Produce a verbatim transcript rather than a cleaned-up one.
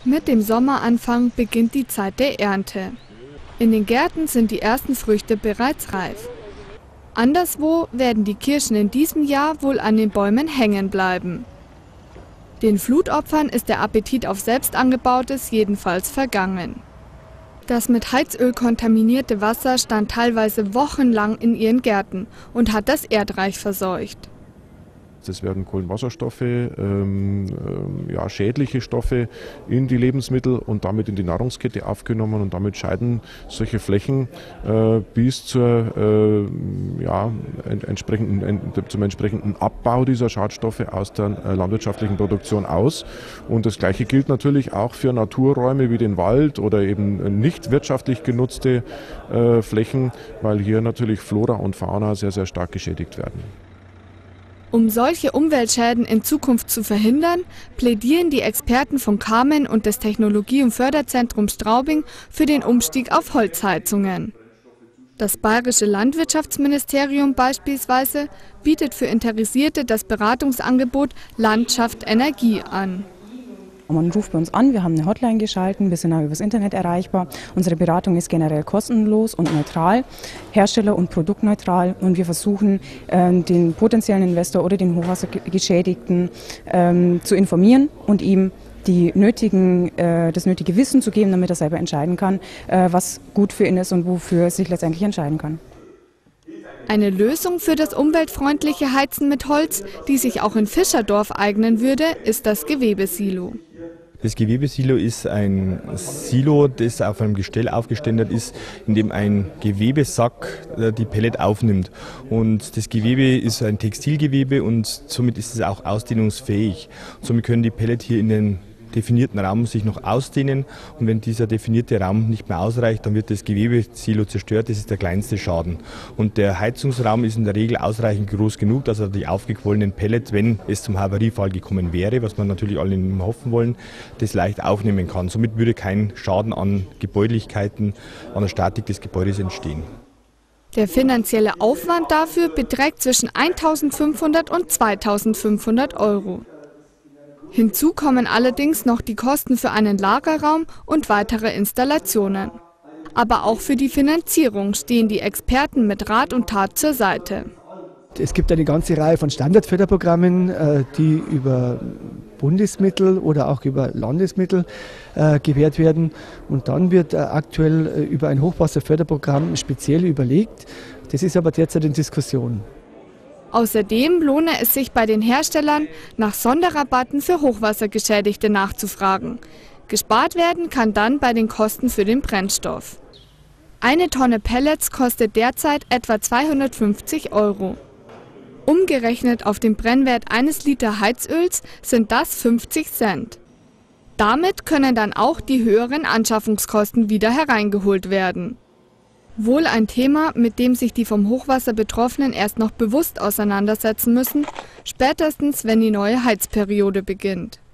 Mit dem Sommeranfang beginnt die Zeit der Ernte. In den Gärten sind die ersten Früchte bereits reif. Anderswo werden die Kirschen in diesem Jahr wohl an den Bäumen hängen bleiben. Den Flutopfern ist der Appetit auf selbst angebautes jedenfalls vergangen. Das mit Heizöl kontaminierte Wasser stand teilweise wochenlang in ihren Gärten und hat das Erdreich verseucht. Es werden Kohlenwasserstoffe, ähm, äh, ja, schädliche Stoffe in die Lebensmittel und damit in die Nahrungskette aufgenommen und damit scheiden solche Flächen äh, bis zur, äh, ja, ent entsprechenden, ent zum entsprechenden Abbau dieser Schadstoffe aus der äh, landwirtschaftlichen Produktion aus. Und das Gleiche gilt natürlich auch für Naturräume wie den Wald oder eben nicht wirtschaftlich genutzte äh, Flächen, weil hier natürlich Flora und Fauna sehr, sehr stark geschädigt werden. Um solche Umweltschäden in Zukunft zu verhindern, plädieren die Experten von Carmen und des Technologie- und Förderzentrums Straubing für den Umstieg auf Holzheizungen. Das Bayerische Landwirtschaftsministerium beispielsweise bietet für Interessierte das Beratungsangebot Landschaft Energie an. Man ruft bei uns an, wir haben eine Hotline geschalten, wir sind auch übers Internet erreichbar. Unsere Beratung ist generell kostenlos und neutral, hersteller- und produktneutral, und wir versuchen, den potenziellen Investor oder den Hochwassergeschädigten zu informieren und ihm die nötigen, das nötige Wissen zu geben, damit er selber entscheiden kann, was gut für ihn ist und wofür er sich letztendlich entscheiden kann. Eine Lösung für das umweltfreundliche Heizen mit Holz, die sich auch in Fischerdorf eignen würde, ist das Gewebesilo. Das Gewebesilo ist ein Silo, das auf einem Gestell aufgestellt ist, in dem ein Gewebesack die Pellet aufnimmt. Und das Gewebe ist ein Textilgewebe und somit ist es auch ausdehnungsfähig. Somit können die Pellet hier in den definierten Raum sich noch ausdehnen, und wenn dieser definierte Raum nicht mehr ausreicht, dann wird das Gewebesilo zerstört. Das ist der kleinste Schaden. Und der Heizungsraum ist in der Regel ausreichend groß genug, dass er die aufgequollenen Pellets, wenn es zum Havariefall gekommen wäre, was man natürlich alle hoffen wollen, das leicht aufnehmen kann. Somit würde kein Schaden an Gebäudlichkeiten, an der Statik des Gebäudes entstehen. Der finanzielle Aufwand dafür beträgt zwischen eintausendfünfhundert und zweitausendfünfhundert Euro. Hinzu kommen allerdings noch die Kosten für einen Lagerraum und weitere Installationen. Aber auch für die Finanzierung stehen die Experten mit Rat und Tat zur Seite. Es gibt eine ganze Reihe von Standardförderprogrammen, die über Bundesmittel oder auch über Landesmittel gewährt werden. Und dann wird aktuell über ein Hochwasserförderprogramm speziell überlegt. Das ist aber derzeit in Diskussion. Außerdem lohne es sich bei den Herstellern, nach Sonderrabatten für Hochwassergeschädigte nachzufragen. Gespart werden kann dann bei den Kosten für den Brennstoff. Eine Tonne Pellets kostet derzeit etwa zweihundertfünfzig Euro. Umgerechnet auf den Brennwert eines Liter Heizöls sind das fünfzig Cent. Damit können dann auch die höheren Anschaffungskosten wieder hereingeholt werden. Wohl ein Thema, mit dem sich die vom Hochwasser Betroffenen erst noch bewusst auseinandersetzen müssen, spätestens wenn die neue Heizperiode beginnt.